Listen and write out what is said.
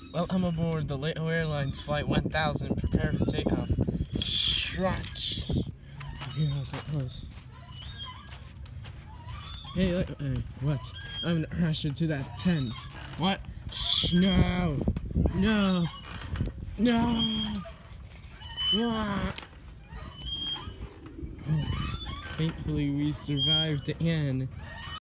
Welcome aboard the Leto Airlines Flight 1000. Prepare for takeoff. Stretch. Here, how's Hey, what? I'm gonna crash into that 10. What? No. No. No. What? Oh, thankfully, we survived again.